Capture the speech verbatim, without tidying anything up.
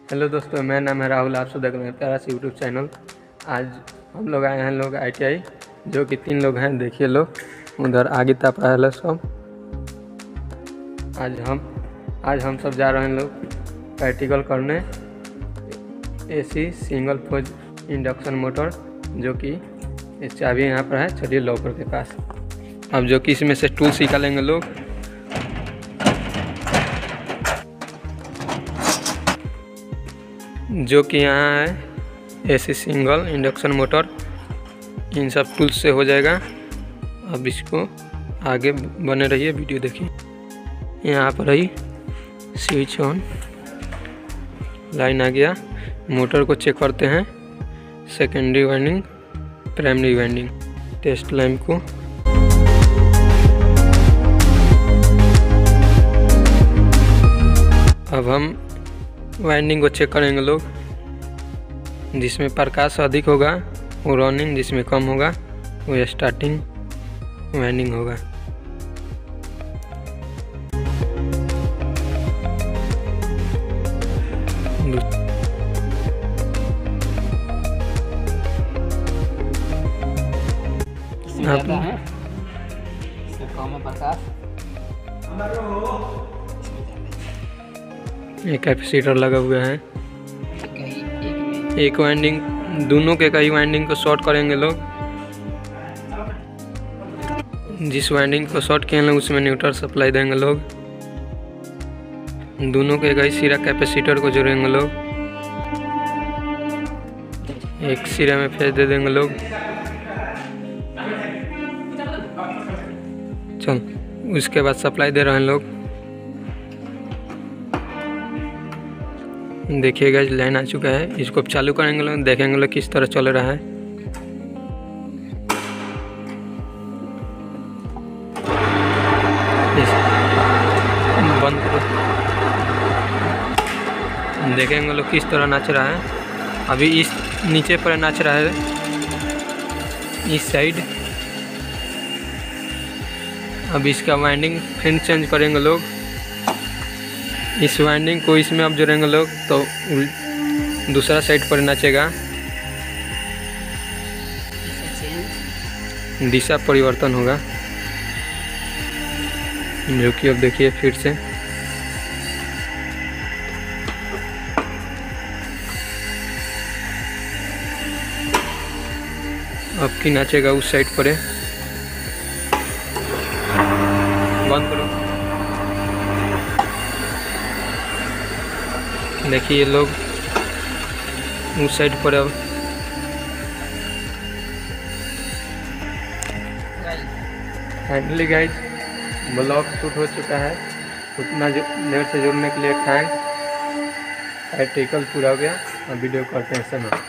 Hello दोस्तों, मेरा नाम है राहुल। आप सब देख रहे हैं प्यारा सा यूट्यूब चैनल। आज हम लोग आए हैं लोग आई टी आई, जो कि तीन लोग हैं। देखिए लोग उधर आगे तक है सब। आज हम आज हम सब जा रहे हैं लोग प्रैक्टिकल करने AC single phase induction motor, जो कि इस चाबी यहाँ पर है। चलिए लॉकर के पास। अब जो कि इसमें से टूल्स निकालेंगे लोग। जो कि यहाँ है एसी सिंगल इंडक्शन मोटर, इन सब टूल्स से हो जाएगा। अब इसको आगे बने रहिए, वीडियो देखिए। यहाँ पर ही स्विच ऑन, लाइन आ गया। मोटर को चेक करते हैं, secondary winding, primary winding, test lamp को। अब हम वाइंडिंग को चेक करेंगे लोग। जिसमें प्रकाश अधिक होगा वो रनिंग, जिसमें कम होगा वो स्टार्टिंग वाइंडिंग होगा। ज़्यादा है, इसमें कम है प्रकाश। एक कैपेसिटर लगा हुआ है। एक वाइंडिंग, दोनों के कई वाइंडिंग को शॉर्ट करेंगे लोग। जिस वाइंडिंग को शॉर्ट किए लोग उसमें न्यूट्रल सप्लाई देंगे लोग। दोनों के कई सिरा कैपेसिटर को जोड़ेंगे लोग। एक सिरे में फेस दे देंगे लोग। चल, उसके बाद सप्लाई दे रहे हैं लोग। देखिएगा लाइन आ चुका है। इसको चालू करेंगे लोग, देखेंगे लोग किस तरह चल रहा है। बंद करो, देखेंगे लोग किस तरह नाच रहा है। अभी इस नीचे पर नाच रहा है, इस साइड। अब इसका वाइंडिंग फिर चेंज करेंगे लोग। इस वाइंडिंग को इसमें अब जोड़ेंगे लोग तो दूसरा साइड पर नाचेगा। दिशा परिवर्तन होगा, जो कि अब देखिए फिर से। अब की नाचेगा उस साइड पर है। बंद करो। देखिए लोग उस साइड पर। अब फाइनली गाइज ब्लॉग शूट हो चुका है। उतना जो देर से जुड़ने के लिए थैंक्स। आर्टिकल पूरा हो गया। अब वीडियो करते हैं समय।